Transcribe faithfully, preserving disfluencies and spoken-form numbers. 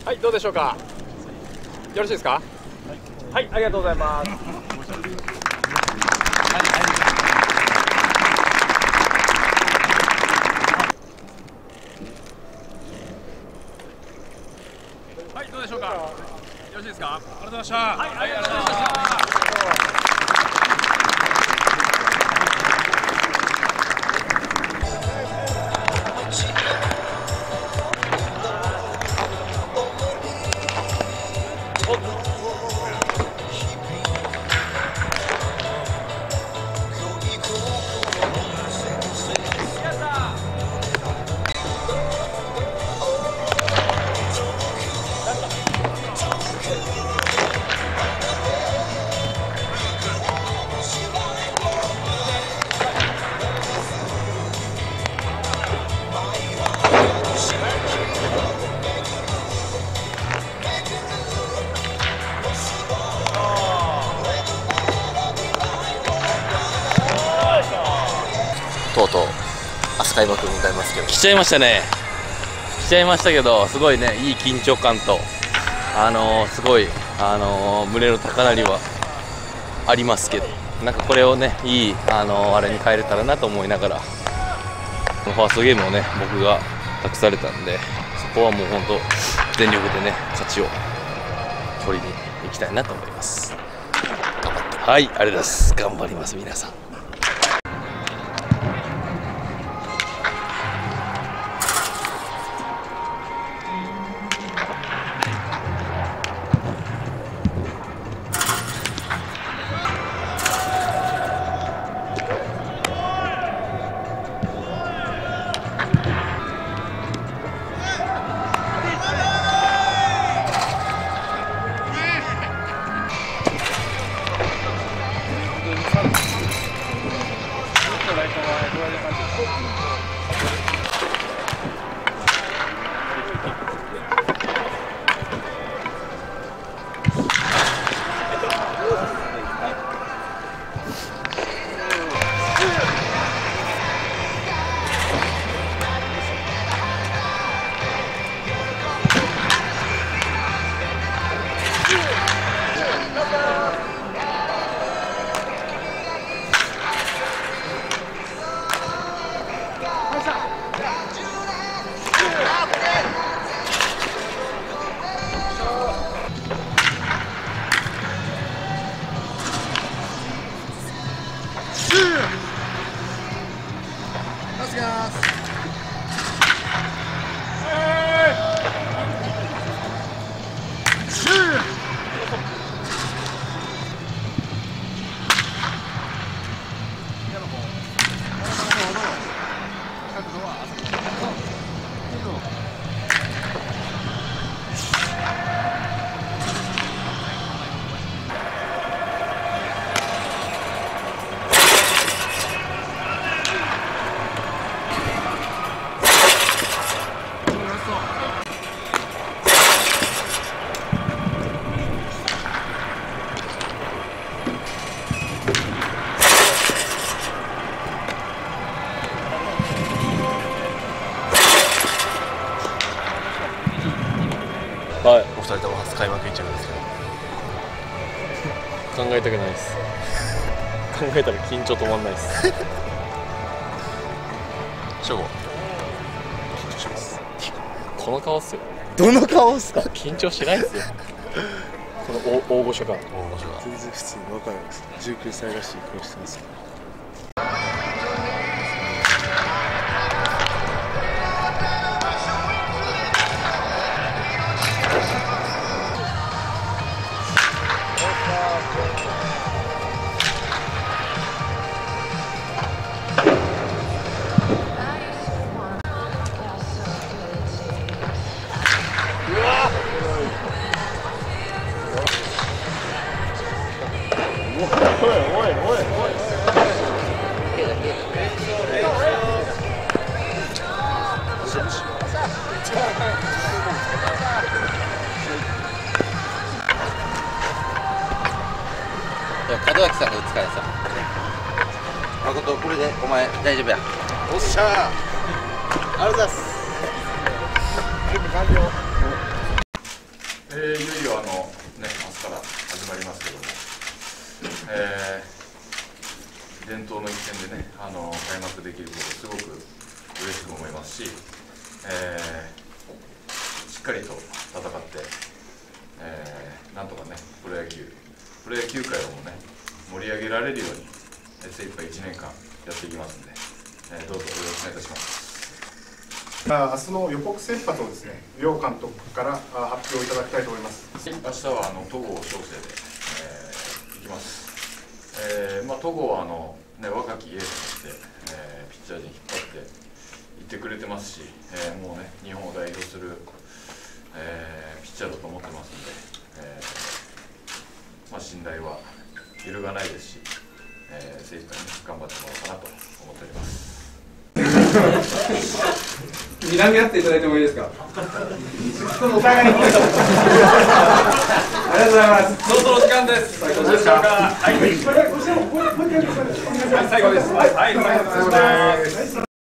はい、どうでしょうか。よろしいですか。はい、はい、ありがとうございます。はい、どうでしょうか。よろしいですか。ありがとうございました。はい、ありがとうございました。 とうとう明日開幕迎えますけど、 来ちゃいましたね。来ちゃいましたけど、すごいね、いい緊張感と、あのー、すごい、あのー、胸の高鳴りはありますけど、なんかこれをね、いい、あのー、あれに変えれたらなと思いながら、ファーストゲームをね、僕が託されたんで、そこはもう本当、全力でね、勝ちを取りに行きたいなと思います。 頑張って。 はい、ありがとうございます。頑張ります、皆さん。はい、 お二人とも初開幕いっちゃうんですけど、 考えたくないです。考えたら緊張止まんないです。 翔吾、 緊張します。この顔っすよ。 どの顔っすか。 緊張しないですよ。この大大御所が。 大御所が。 全然普通に若いです。じゅうきゅうさいらしい顔してます。 門脇さんが打つからさ、誠これでお前大丈夫や。 おっしゃー、ありがとうございます。完了。 えー、しっかりと戦って、えー、なんとかねプロ野球プロ野球界をもね盛り上げられるように精一杯いちねんかんやっていきますので、えー、どうぞよろしくお願いいたします。 明日の予告先発をですね、両監督から発表いただきたいと思います。 明日はあの戸郷翔征で、えー、いきます。えーまあ、戸郷はあの、ね、若きエースとして、えー、ピッチャー陣引っ張っていってくれてますし、えー、もうね日本を代表する、えー、ピッチャーだと思ってますので、えーまあ、信頼は揺るがないですし、えー、精一杯に頑張ってもらおうかなと思っております。 睨み合っていただいてもいいですか。お互いに。ありがとうございます。 そろそろ時間です。最後でしょうか。はい。最後です。はい。